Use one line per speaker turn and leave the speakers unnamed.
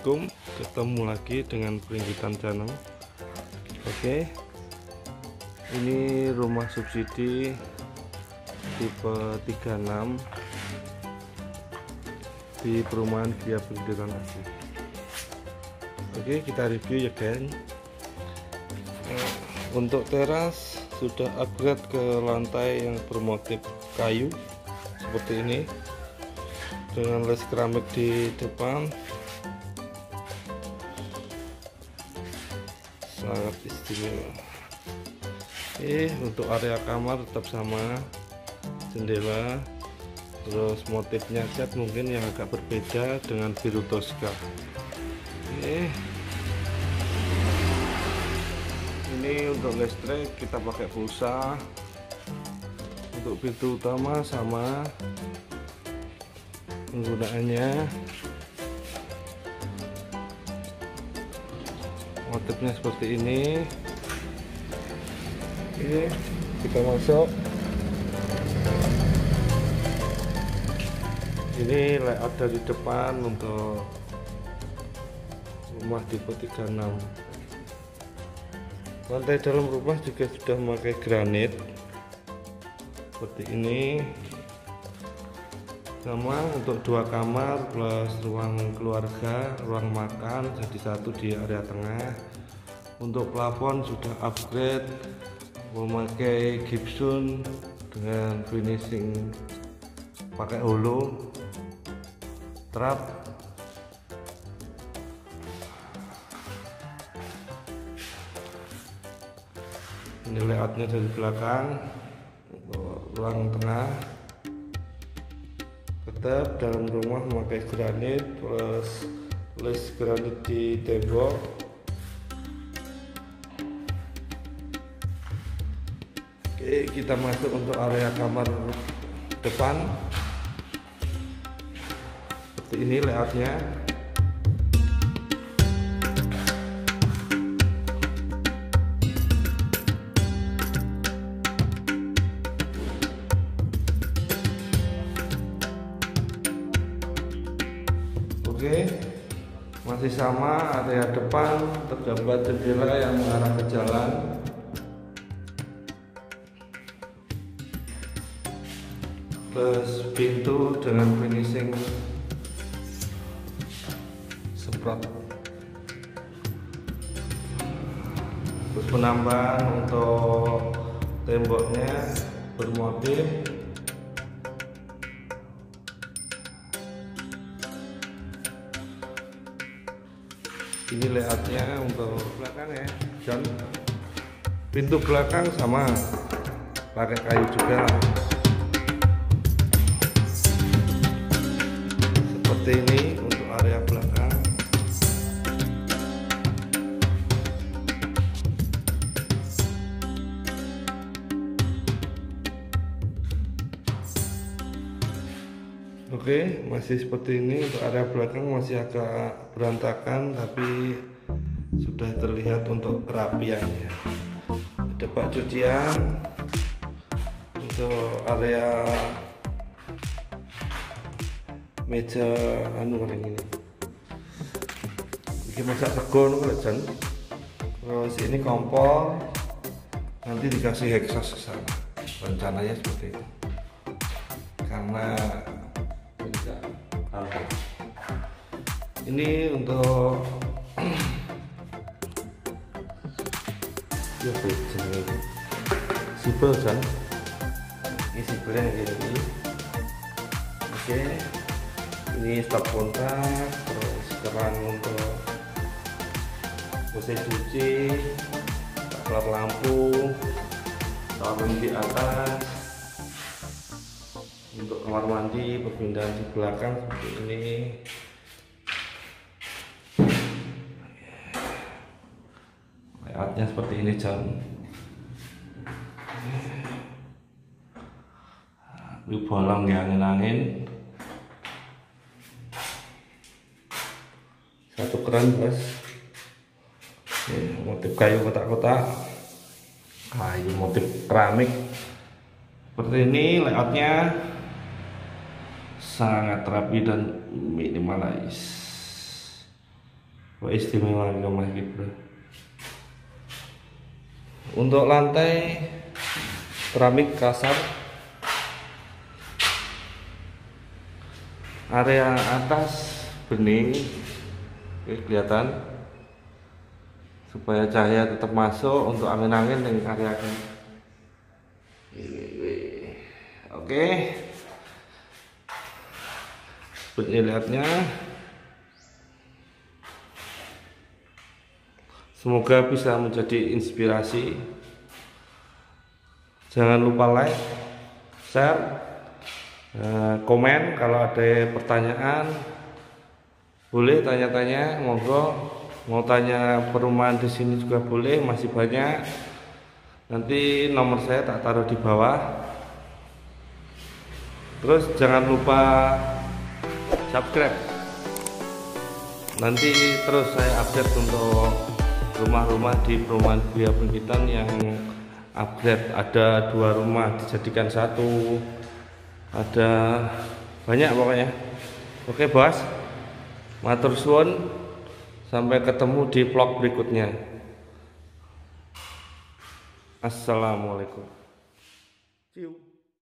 Assalamualaikum, ketemu lagi dengan Pringgitan Channel. Oke, ini rumah subsidi tipe 36 di perumahan Gria Pringgitan Asih. Oke, kita review ya guys. Untuk teras sudah upgrade ke lantai yang bermotif kayu seperti ini dengan les keramik di depan, sangat istimewa. Untuk area kamar tetap sama, jendela, terus motifnya cat mungkin yang agak berbeda dengan biru Tosca. Ini untuk listrik kita pakai pulsa. Untuk pintu utama sama penggunaannya, motifnya seperti ini. Kita masuk. Ini layout dari depan untuk rumah tipe 36. Lantai dalam rumah juga sudah memakai granit seperti ini, sama untuk 2 kamar plus ruang keluarga, ruang makan jadi satu di area tengah. Untuk plafon sudah upgrade memakai gypsum dengan finishing pakai holo trap. Ini layoutnya dari belakang. Ruang tengah tetap dalam rumah memakai granit plus les granit di tembok. Oke, kita masuk untuk area kamar depan. Seperti ini layoutnya. Oke, masih sama, area depan terdapat jendela yang mengarah ke jalan. Plus pintu dengan finishing semprot. Terus penambahan untuk temboknya bermotif. Ini layoutnya untuk belakang ya, dan pintu belakang sama pakai kayu juga seperti ini untuk area belakang. Oke, masih seperti ini. Untuk area belakang masih agak berantakan, tapi sudah terlihat untuk kerapiannya. Ada bak cucian. Untuk area meja kayak gini. Ini masak sego kan. Terus ini kompor. Nanti dikasih exhaust ke sana. Rencananya seperti itu. Karena ini untuk ya sipil kan, ini sipilnya gini. Oke, ini stop kontak, terus keran untuk mesin cuci, saklar lampu, sarung di atas. Untuk kamar mandi perpindahan di belakang seperti ini. Layoutnya seperti ini John. Ini bolong ya, angin-angin. Satu keran bos. Motif kayu kotak-kotak, kayu motif keramik seperti ini. Layoutnya sangat rapi dan minimalis. Wah, istimewa rumah ini bro. Untuk lantai keramik kasar, area atas bening, oke, kelihatan supaya cahaya tetap masuk untuk angin-angin yang area ini. Oke, seperti lihatnya. Semoga bisa menjadi inspirasi. Jangan lupa like, share, komen. Kalau ada pertanyaan boleh tanya-tanya, monggo. Mau tanya perumahan di sini juga boleh, masih banyak. Nanti nomor saya tak taruh di bawah. Terus jangan lupa subscribe. Nanti terus saya update untuk rumah-rumah di perumahan Buya Bungkitan yang upgrade. Ada 2 rumah dijadikan 1, ada banyak pokoknya. Oke bos, matur suwun, sampai ketemu di vlog berikutnya. Assalamualaikum. See you.